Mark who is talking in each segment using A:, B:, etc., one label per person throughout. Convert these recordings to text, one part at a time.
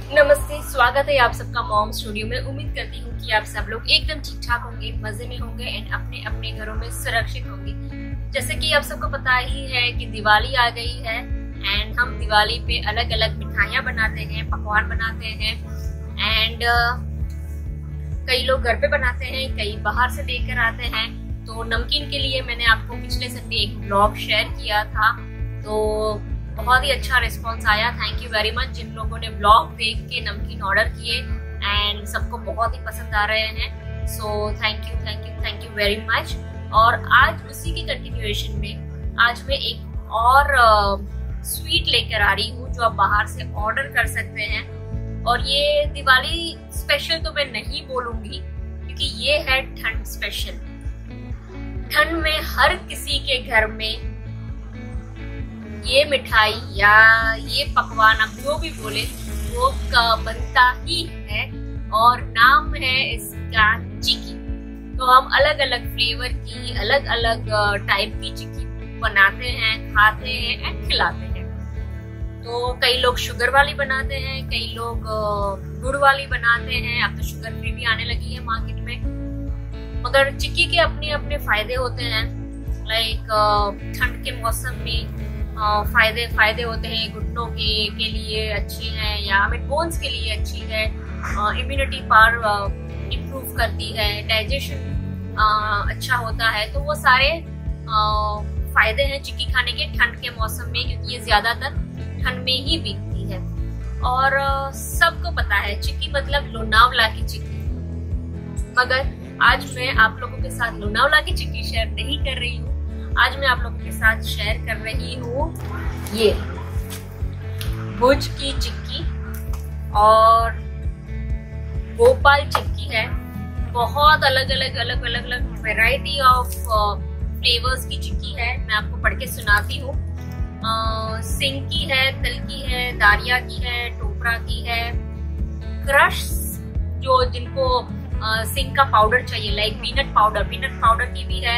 A: नमस्ते, स्वागत है आप सबका मॉम स्टूडियो में। उम्मीद करती हूँ कि आप सब लोग एकदम ठीक ठाक होंगे, मजे में होंगे एंड अपने अपने घरों में सुरक्षित होंगे। जैसे कि आप सबको पता ही है कि दिवाली आ गई है एंड हम दिवाली पे अलग अलग मिठाइयाँ बनाते हैं, पकवान बनाते हैं एंड कई लोग घर पे बनाते हैं, कई बाहर से लेकर आते हैं। तो नमकीन के लिए मैंने आपको पिछले संडे एक ब्लॉग शेयर किया था, तो बहुत ही अच्छा रिस्पांस आया। थैंक यू वेरी मच जिन लोगों ने ब्लॉग देख के नमकीन ऑर्डर किए एंड सबको बहुत ही पसंद आ रहे हैं। So thank you very much. और आज उसी की कंटिन्यूएशन में आज मैं एक और स्वीट लेकर आ रही हूँ जो आप बाहर से ऑर्डर कर सकते हैं। और ये दिवाली स्पेशल तो मैं नहीं बोलूंगी क्योंकि ये है ठंड स्पेशल। ठंड में हर किसी के घर में ये मिठाई या ये पकवान आप जो भी बोले वो बनता ही है और नाम है इसका चिक्की। तो हम अलग अलग फ्लेवर की अलग अलग टाइप की चिक्की बनाते हैं, खाते हैं एंड खिलाते हैं। तो कई लोग शुगर वाली बनाते हैं, कई लोग गुड़ वाली बनाते हैं। अब तो शुगर फ्री भी आने लगी है मार्केट में। मगर चिक्की के अपने अपने फायदे होते हैं। लाइक ठंड के मौसम में फायदे होते हैं। घुटनों के लिए अच्छी है या हमें बोन्स के लिए अच्छी है। इम्यूनिटी पावर इम्प्रूव करती है, डाइजेशन अच्छा होता है। तो वो सारे फायदे हैं चिक्की खाने के ठंड के मौसम में, क्योंकि ये ज्यादातर ठंड में ही बिकती है। और सबको पता है चिक्की मतलब लोनावला की चिक्की। मगर आज मैं आप लोगों के साथ लोनावला की चिक्की शेयर नहीं कर रही हूँ। आज मैं आप लोगों के साथ शेयर कर रही हूँ ये भुज की चिक्की और भोपाल चिक्की है। बहुत अलग अलग वैरायटी ऑफ फ्लेवर्स की चिक्की है। मैं आपको पढ़ के सुनाती हूँ। सिंग की है, तिल की है, दारिया की है, टोपरा की है, क्रश जो जिनको सिंग का पाउडर चाहिए लाइक पीनट पाउडर की भी है,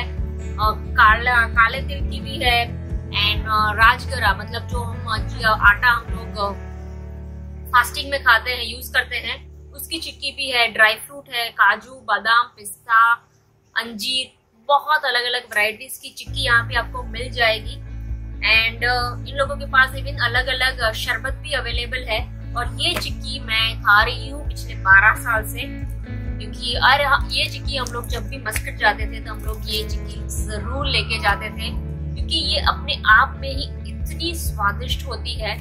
A: काले तिल की भी है एंड राजगरा मतलब जो आटा हम लोग फास्टिंग में खाते हैं, यूज करते हैं, उसकी चिक्की भी है। ड्राई फ्रूट है, काजू, बादाम, पिस्ता, अंजीर, बहुत अलग अलग वैरायटीज की चिक्की यहाँ पे आपको मिल जाएगी। एंड इन लोगों के पास इवन अलग अलग शरबत भी अवेलेबल है। और ये चिक्की मैं खा रही हूँ पिछले 12 साल से, क्योंकि अरे ये चिक्की हम लोग जब भी मस्कट जाते थे तो हम लोग ये चिक्की जरूर लेके जाते थे, क्योंकि ये अपने आप में ही इतनी स्वादिष्ट होती है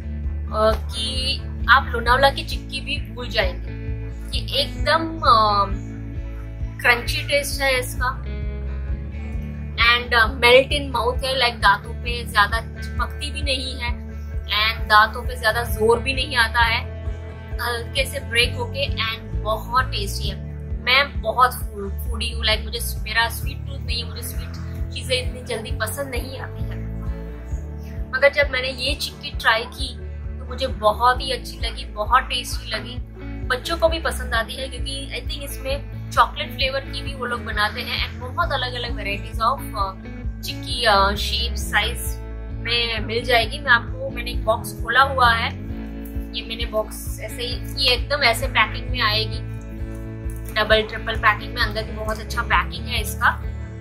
A: कि आप लोनावला की चिक्की भी भूल जाएंगे। ये एकदम क्रंची टेस्ट है इसका एंड मेल्ट इन माउथ है। लाइक दांतों पे ज्यादा चिपकती भी नहीं है एंड दांतों पे ज्यादा जोर भी नहीं आता है, हल्के से ब्रेक होके एंड बहुत टेस्टी है। मैं बहुत फूडी हूँ, लाइक मुझे मेरा स्वीट टूथ नहीं है, मुझे स्वीट चीजें इतनी जल्दी पसंद नहीं आती है। मगर जब मैंने ये चिक्की ट्राई की तो मुझे बहुत ही अच्छी लगी, बहुत टेस्टी लगी। बच्चों को भी पसंद आती है क्योंकि आई थिंक इसमें चॉकलेट फ्लेवर की भी वो लोग बनाते हैं एंड बहुत अलग अलग varieties of chikki shape size में मिल जाएगी। मैंने एक बॉक्स खोला हुआ है। ये मैंने बॉक्स ऐसे ही, ये एकदम ऐसे पैकिंग में आएगी, डबल ट्रिपल पैकिंग में। अंदर भी बहुत अच्छा पैकिंग है इसका।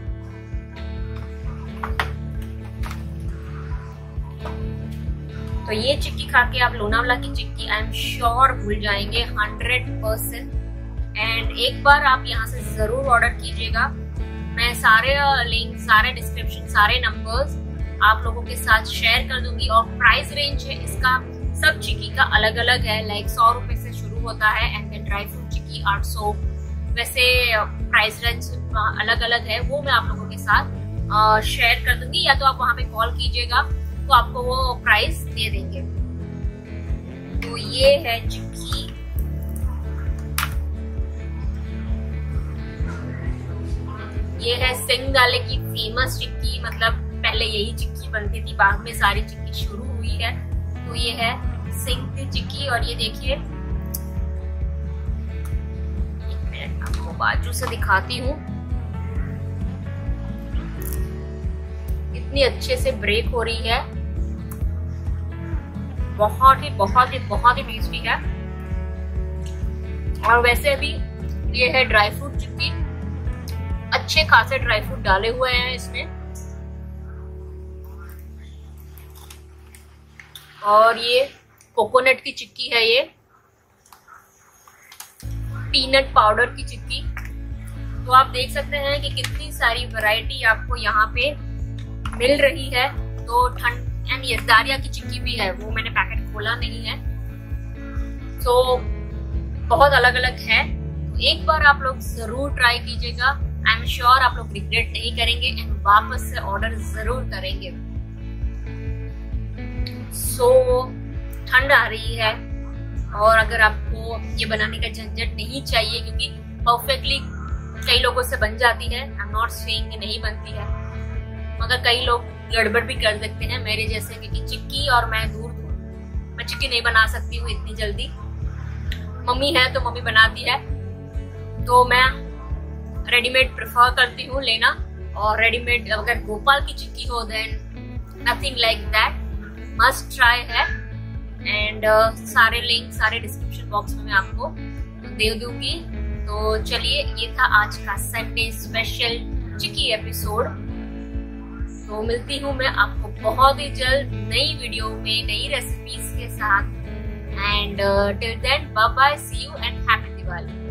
A: तो ये चिक्की खा के आप लोनावला की चिक्की आई एम श्योर भूल जाएंगे 100%। एंड एक बार आप यहाँ से जरूर ऑर्डर कीजिएगा। मैं सारे लिंक, सारे डिस्क्रिप्शन, सारे नंबर्स आप लोगों के साथ शेयर कर दूंगी। और प्राइस रेंज है इसका सब चिक्की का अलग अलग है। लाइक 100 रुपए से शुरू होता है and then dry fruit chikki 800। वैसे प्राइस रेंज अलग अलग है, वो मैं आप लोगों के साथ शेयर कर दूंगी। या तो आप वहां पे कॉल कीजिएगा तो आपको वो प्राइस दे देंगे। तो ये है चिक्की। ये है सिंग वाले की फेमस चिक्की। मतलब पहले यही चिक्की बनती थी, बाद में सारी चिक्की शुरू हुई है। तो ये है सिंग की चिक्की। और ये देखिए, मैं आपको बाजू से दिखाती हूँ, इतनी अच्छे से ब्रेक हो रही है। बहुत ही टेस्टी है। और वैसे भी ये है ड्राई फ्रूट चिक्की, अच्छे खासे ड्राई फ्रूट डाले हुए हैं इसमें। और ये कोकोनट की चिक्की है, ये पीनट पाउडर की चिक्की। तो आप देख सकते हैं कि कितनी सारी वैरायटी आपको यहाँ पे मिल रही है। तो ठंड एंड ये दारिया की चिक्की भी है, वो मैंने पैकेट खोला नहीं है। तो बहुत अलग अलग है, तो एक बार आप लोग जरूर ट्राई कीजिएगा। आई एम श्योर आप लोग रिग्रेट नहीं करेंगे एंड वापस से ऑर्डर जरूर करेंगे। सो ठंड आ रही है और अगर आपको ये बनाने का झंझट नहीं चाहिए, क्योंकि परफेक्टली कई लोगों से बन जाती है, आई एम नॉट सेइंग नहीं बनती है, मगर कई लोग गड़बड़ भी कर देते हैं मेरे जैसे, क्योंकि चिक्की और मैं दूर मैं चिक्की नहीं बना सकती हूँ इतनी जल्दी। मम्मी है तो मम्मी बनाती है, तो मैं रेडीमेड प्रेफर करती हूँ लेना। और रेडीमेड अगर भोपाल की चिक्की हो then nothing like that, must try है। एंड सारे लिंक सारे डिस्क्रिप्शन बॉक्स में मैं आपको दे दूंगी। तो चलिए, ये था आज का संडे स्पेशल चिक्की एपिसोड। तो मिलती हूँ मैं आपको बहुत ही जल्द नई वीडियो में नई रेसिपीज के साथ। And till then bye bye, see you and happy Diwali.